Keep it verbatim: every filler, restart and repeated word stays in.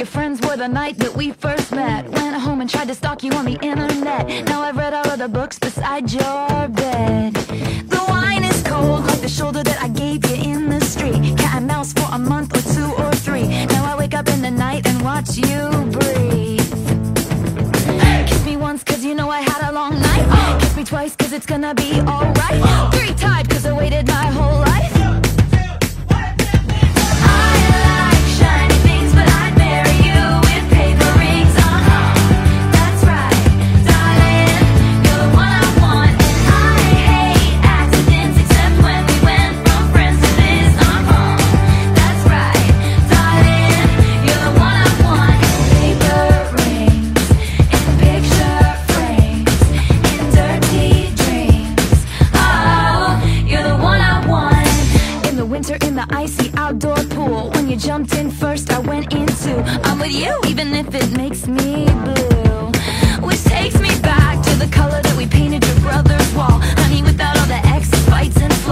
your friends were the night that we first met. Went home and tried to stalk you on the internet. Now I've read all of the books beside your bed. The wine is cold like the shoulder that I gave you in the street. Cat and mouse for a month or two or three. Now I wake up in the night and watch you breathe. Kiss me once cause you know I had a long night. Kiss me twice cause it's gonna be alright. Three times cause I waited my whole life. In the icy outdoor pool, when you jumped in first, I went in too. I'm with you, even if it makes me blue. Which takes me back to the color that we painted your brother's wall. Honey, without all the X fights and